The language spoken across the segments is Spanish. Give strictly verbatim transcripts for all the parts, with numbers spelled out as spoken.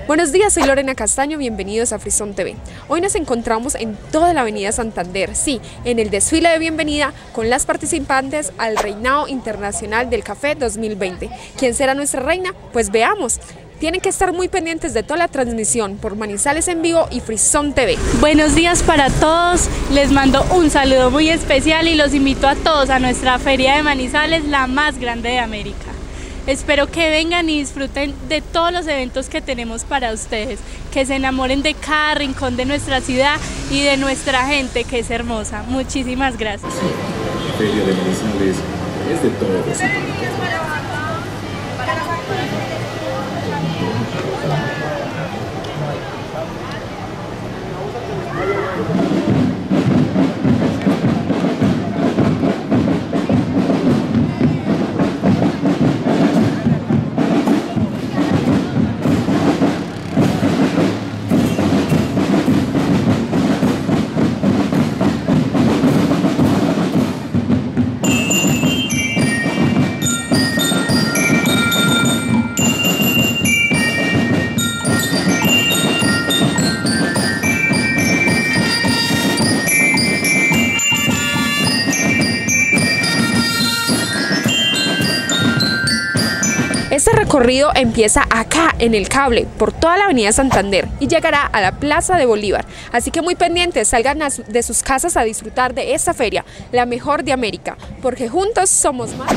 Buenos días, soy Lorena Castaño, bienvenidos a Frisón T V. Hoy nos encontramos en toda la avenida Santander, sí, en el desfile de bienvenida con las participantes al Reinado Internacional del Café dos mil veinte. ¿Quién será nuestra reina? Pues veamos. Tienen que estar muy pendientes de toda la transmisión por Manizales en Vivo y Frisón T V. Buenos días para todos, les mando un saludo muy especial y los invito a todos a nuestra feria de Manizales, la más grande de América. Espero que vengan y disfruten de todos los eventos que tenemos para ustedes, que se enamoren de cada rincón de nuestra ciudad y de nuestra gente que es hermosa. Muchísimas gracias. La feria de Manizales es de todos. Este recorrido empieza acá en el cable, por toda la avenida Santander y llegará a la Plaza de Bolívar. Así que muy pendientes, salgan de sus casas a disfrutar de esta feria, la mejor de América, porque juntos somos más.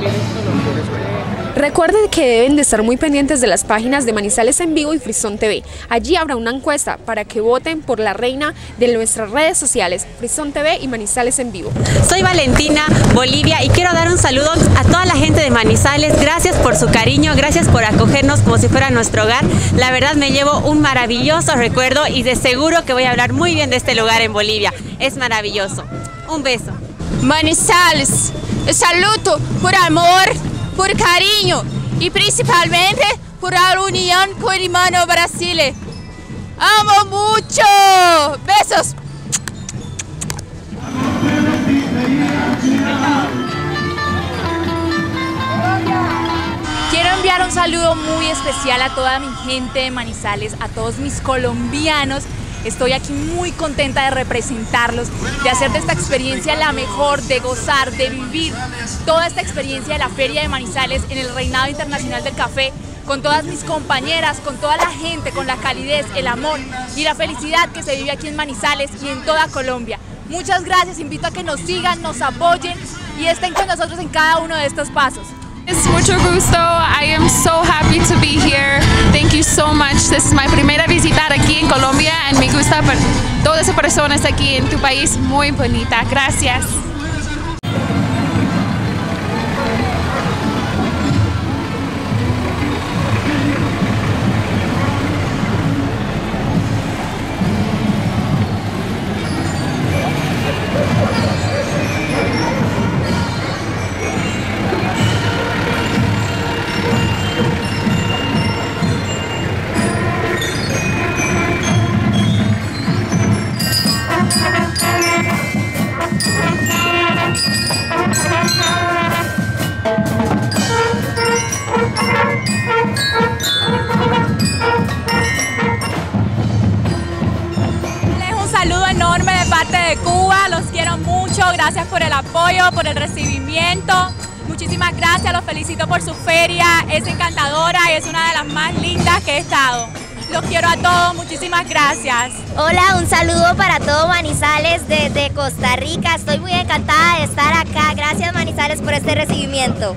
Recuerden que deben de estar muy pendientes de las páginas de Manizales en Vivo y Frisón T V. Allí habrá una encuesta para que voten por la reina de nuestras redes sociales, Frisón T V y Manizales en Vivo. Soy Valentina, Bolivia, y quiero dar un saludo a toda la gente de Manizales. Gracias por su cariño, gracias por acogernos como si fuera nuestro hogar. La verdad me llevo un maravilloso recuerdo y de seguro que voy a hablar muy bien de este lugar en Bolivia. Es maravilloso. Un beso. Manizales, saludo por amor, por cariño y principalmente por la unión con el hermano Brasil. ¡Amo mucho! ¡Besos! Quiero enviar un saludo muy especial a toda mi gente de Manizales, a todos mis colombianos. Estoy aquí muy contenta de representarlos, de hacer de esta experiencia la mejor, de gozar, de vivir toda esta experiencia de la Feria de Manizales en el Reinado Internacional del Café, con todas mis compañeras, con toda la gente, con la calidez, el amor y la felicidad que se vive aquí en Manizales y en toda Colombia. Muchas gracias, invito a que nos sigan, nos apoyen y estén con nosotros en cada uno de estos pasos. Es mucho gusto. I am so happy to be here. Thank you so much. This is my primera visita aquí en Colombia y me gusta ver todas esas personas aquí en tu país muy bonita. Gracias. De Cuba, los quiero mucho, gracias por el apoyo, por el recibimiento, muchísimas gracias, los felicito por su feria, es encantadora y es una de las más lindas que he estado. Los quiero a todos, muchísimas gracias. Hola, un saludo para todo Manizales desde Costa Rica, estoy muy encantada de estar acá, gracias Manizales por este recibimiento.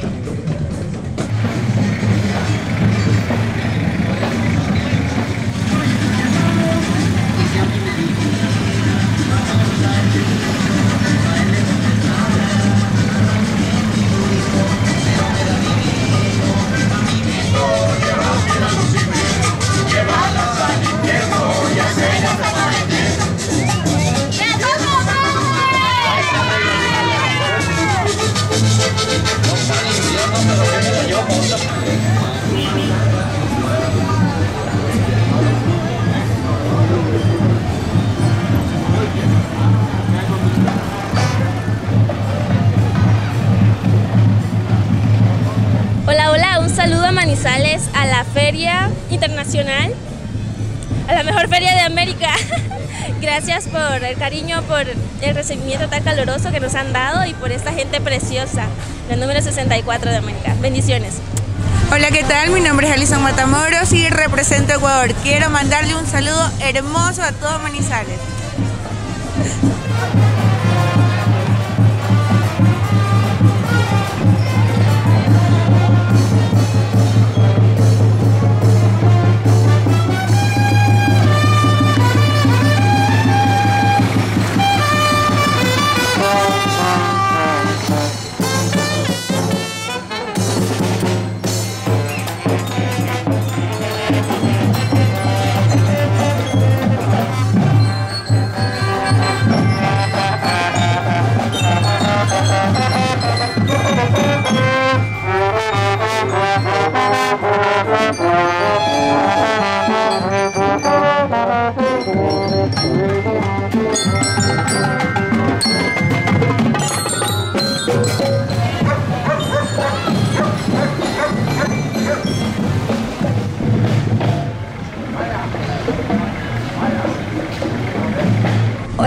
Hola, hola, un saludo a Manizales, a la Feria Internacional, a la mejor feria de América. Gracias por el cariño, por el recibimiento tan caluroso que nos han dado y por esta gente preciosa, la número sesenta y cuatro de América. Bendiciones. Hola, ¿qué tal? Mi nombre es Alison Matamoros y represento a Ecuador. Quiero mandarle un saludo hermoso a todos Manizales.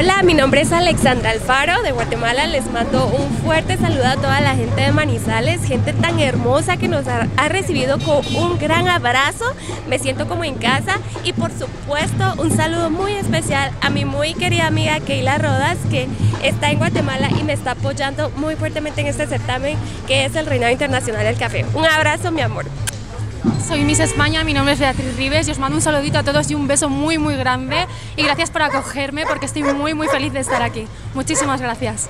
Hola, mi nombre es Alexandra Alfaro de Guatemala. Les mando un fuerte saludo a toda la gente de Manizales, gente tan hermosa que nos ha, ha recibido con un gran abrazo. Me siento como en casa y por supuesto un saludo muy especial a mi muy querida amiga Keila Rodas, que está en Guatemala y me está apoyando muy fuertemente en este certamen que es el Reinado Internacional del Café. Un abrazo, mi amor. Soy Miss España, mi nombre es Beatriz Rives y os mando un saludito a todos y un beso muy muy grande y gracias por acogerme porque estoy muy muy feliz de estar aquí. Muchísimas gracias.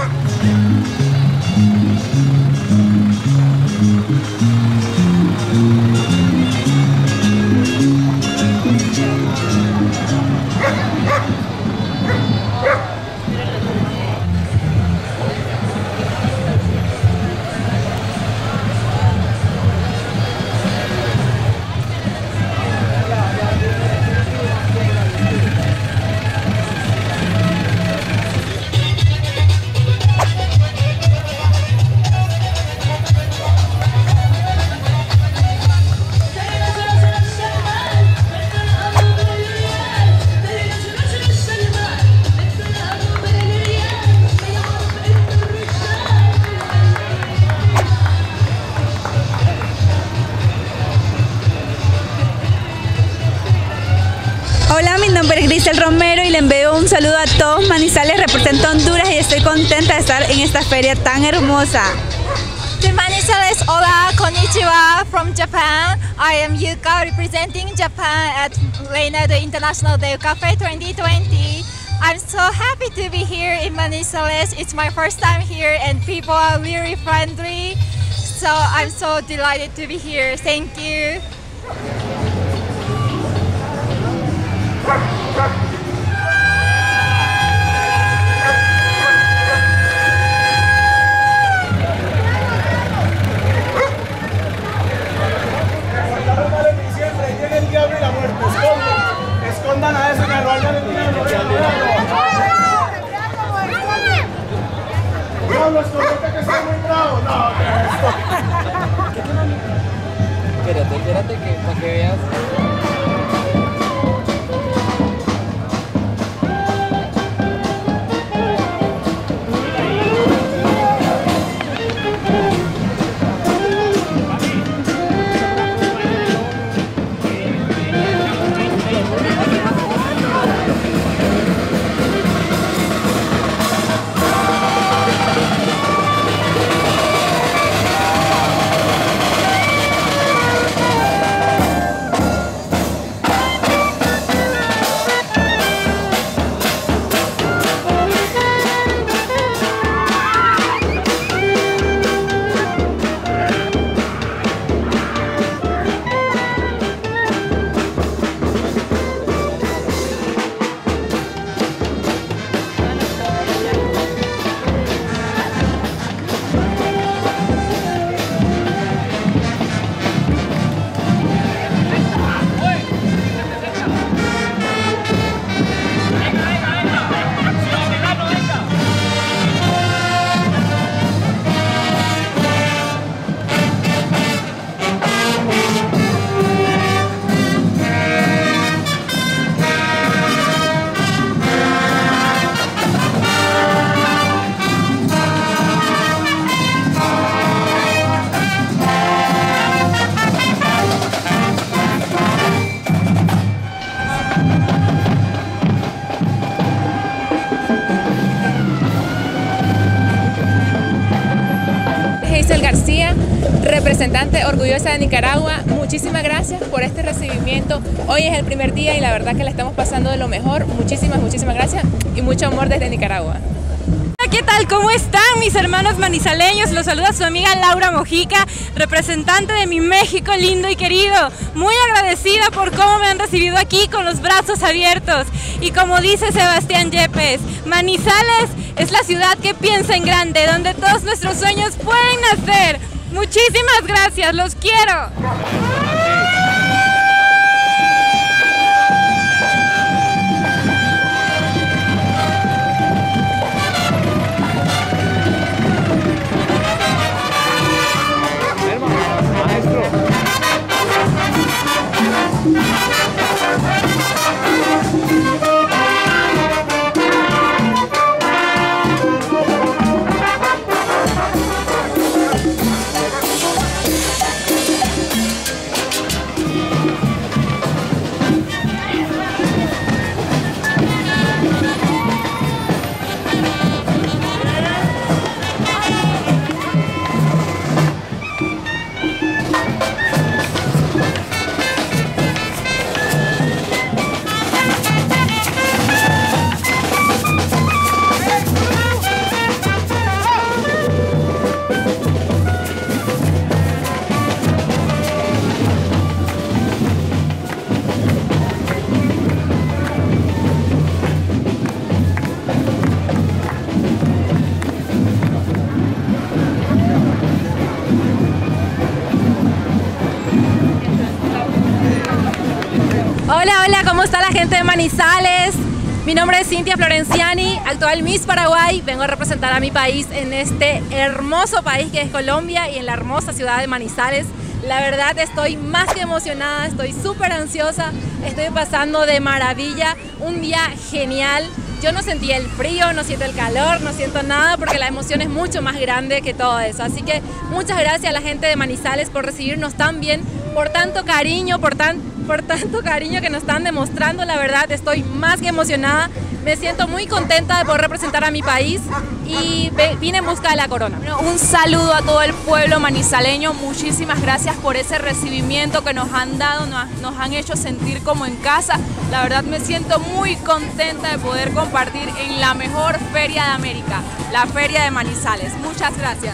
Hola, mi nombre es Grisel Romero y le envío un saludo a todos Manizales, represento a Honduras y estoy contenta de estar en esta feria tan hermosa. To Manizales, hola, konnichiwa, from Japan. I am Yuka representing Japan at Reinado International del Café twenty twenty. I'm so happy to be here in Manizales. It's my first time here and people are really friendly. So I'm so delighted to be here. Thank you. Escondan a ese que lo hayan en diablo. Diablo, escondete que está muy bravo. No, ¿qué es esto? Espérate, espérate que para que veas. García, representante orgullosa de Nicaragua, muchísimas gracias por este recibimiento. Hoy es el primer día y la verdad que la estamos pasando de lo mejor. Muchísimas, muchísimas gracias y mucho amor desde Nicaragua. ¿Qué tal? ¿Cómo están mis hermanos manizaleños? Los saluda su amiga Laura Mojica, representante de mi México lindo y querido. Muy agradecida por cómo me han recibido aquí con los brazos abiertos. Y como dice Sebastián Yepes, Manizales es la ciudad que piensa en grande, donde todos nuestros sueños pueden nacer. Muchísimas gracias, los quiero. Hola, hola, ¿cómo está la gente de Manizales? Mi nombre es Cintia Florenciani, actual Miss Paraguay. Vengo a representar a mi país en este hermoso país que es Colombia y en la hermosa ciudad de Manizales. La verdad estoy más que emocionada, estoy súper ansiosa, estoy pasando de maravilla, un día genial. Yo no sentí el frío, no siento el calor, no siento nada porque la emoción es mucho más grande que todo eso. Así que muchas gracias a la gente de Manizales por recibirnos tan bien, por tanto cariño, por, tan, por tanto cariño que nos están demostrando. La verdad estoy más que emocionada, me siento muy contenta de poder representar a mi país y vine en busca de la corona. Bueno, un saludo a todo el pueblo manizaleño, muchísimas gracias por ese recibimiento que nos han dado, nos, nos han hecho sentir como en casa. La verdad me siento muy contenta de poder compartir en la mejor feria de América, la Feria de Manizales. Muchas gracias.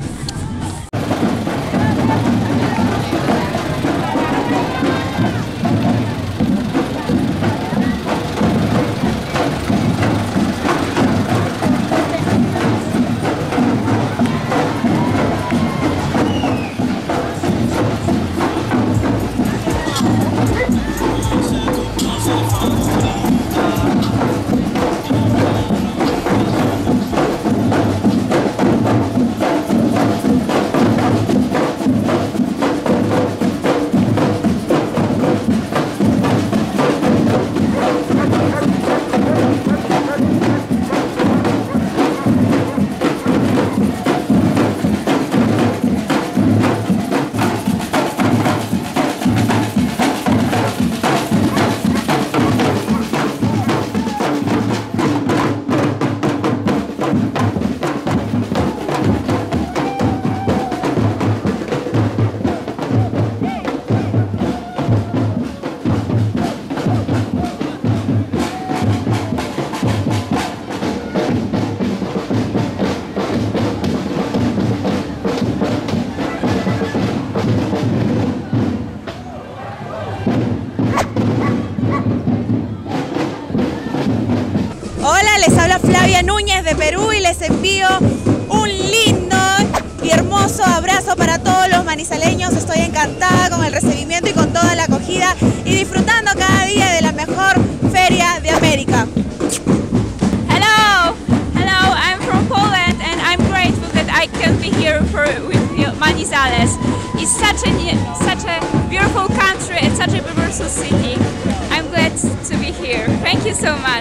Hola, les habla Flavia Núñez de Perú y les envío un lindo y hermoso abrazo para todos los manizaleños. Estoy encantada con el recibimiento y con toda la acogida y disfrutando cada día de la mejor feria de América. Hello, hello, I'm from Poland and I'm grateful that I can be here for, with you, Manizales. It's such a, such a beautiful country and such a beautiful city. I'm glad to be here. Thank you so much.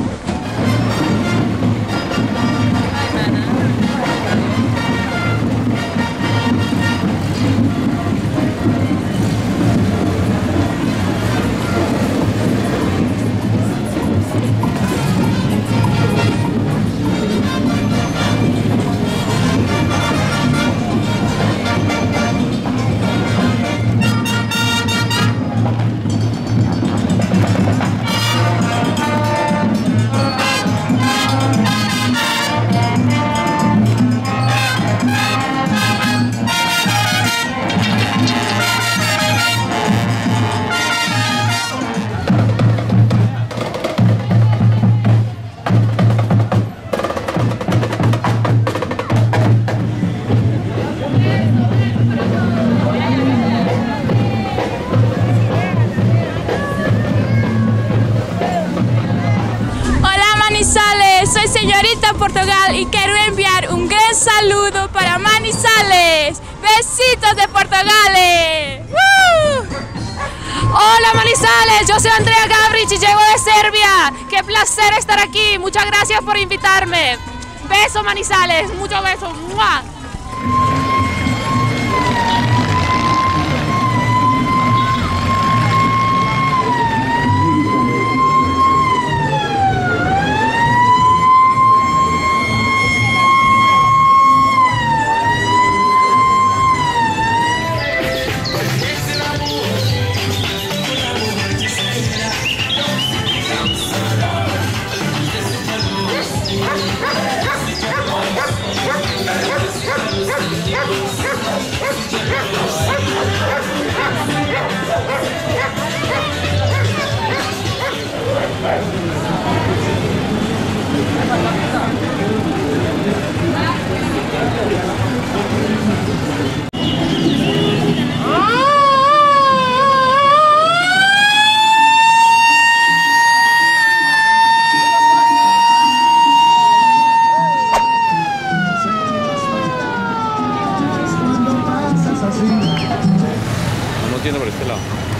Soy señorita Portugal y quiero enviar un gran saludo para Manizales. Besitos de Portugal. ¡Woo! Hola Manizales, yo soy Andrea Gabrich y llego de Serbia. Qué placer estar aquí, muchas gracias por invitarme. Besos Manizales, muchos besos. ¡Mua! Yeah. yendo por este lado.